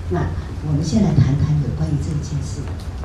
那我们先来谈谈有关于这件事。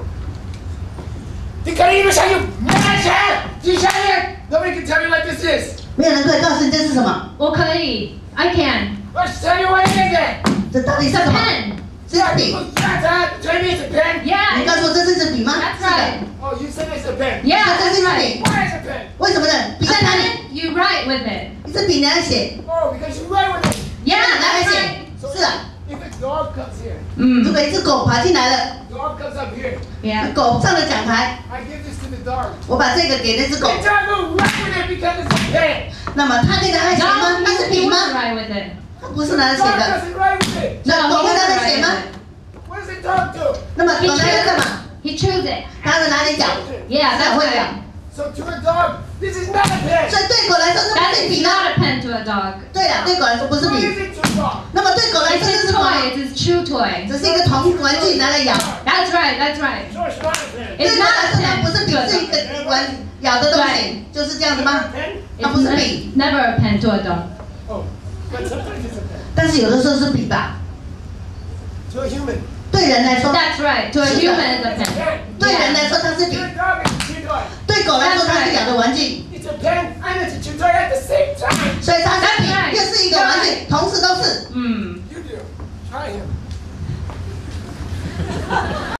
你可能因为想有没钱，底下人 nobody can tell you what this is。 没有人可以告诉你这是什么。 我可以 ，I can。 Let's tell you what it is。 这到底是什么？是笔。 Tell me it's a pen. Yeah. 你告诉我这是支笔吗？ That's right. Oh, you said it's a pen. Yeah, 这 that's 是 right. 笔。 Why is it a pen? 为什么呢？笔在哪里？ You write with it. 一支笔你来写。 Oh, because you write with it. Yeah, 拿来 that's 写 right.。 是啊。 If a dog comes here, 如果一只狗跑进来了， dog comes up here. Yeah. 狗上了讲台， I give this to the dog. 我把这个给那只狗， The dog will write with it because it's a pen. 那么它可以拿来写吗？ No, 它是 you 笔 won't 吗？ write with it. 它不是拿来写 Dog 的。 doesn't write with it. 那 No, 狗 he 会拿 doesn't 来写 write 吗？ with it. What does the dog do? 那么狗拿来干嘛？ He chews it. 它的哪里讲？ Yeah, 它 that's 会讲。 right. So to a dog, this is not a pen. 所以对狗来说，这 That 不是 is 笔吗？ not a pen to a dog. 对了，对狗来说不是 What 笔。 is it to a dog? 那么对狗来 It's 说这 his 是什么？ toy. It's his chew toy. 这是一个童玩具，拿来咬。 That's right. That's right. So it's not a pen. 对 It's 狗 not 来 a 说，它 pen 不是笔， to a 是一 dog. 个玩咬的东西，就是这样子吗？ Pen? 它不是笔， Never a pen to a dog. Oh, but sometimes it's a pen. 但是有的时候是笔吧。 To a human. 对人来说， That's right. To a 是的。 human, it's a It's a pen. pen. 对人来说它是 To 笔， a dog, it's a chew toy. 对狗来说它是咬的玩具， It's a pen and it's a chew toy at the same time. 所以它是笔 That's right. 又是一个玩具，同时都是。 Mm. You do. Try him.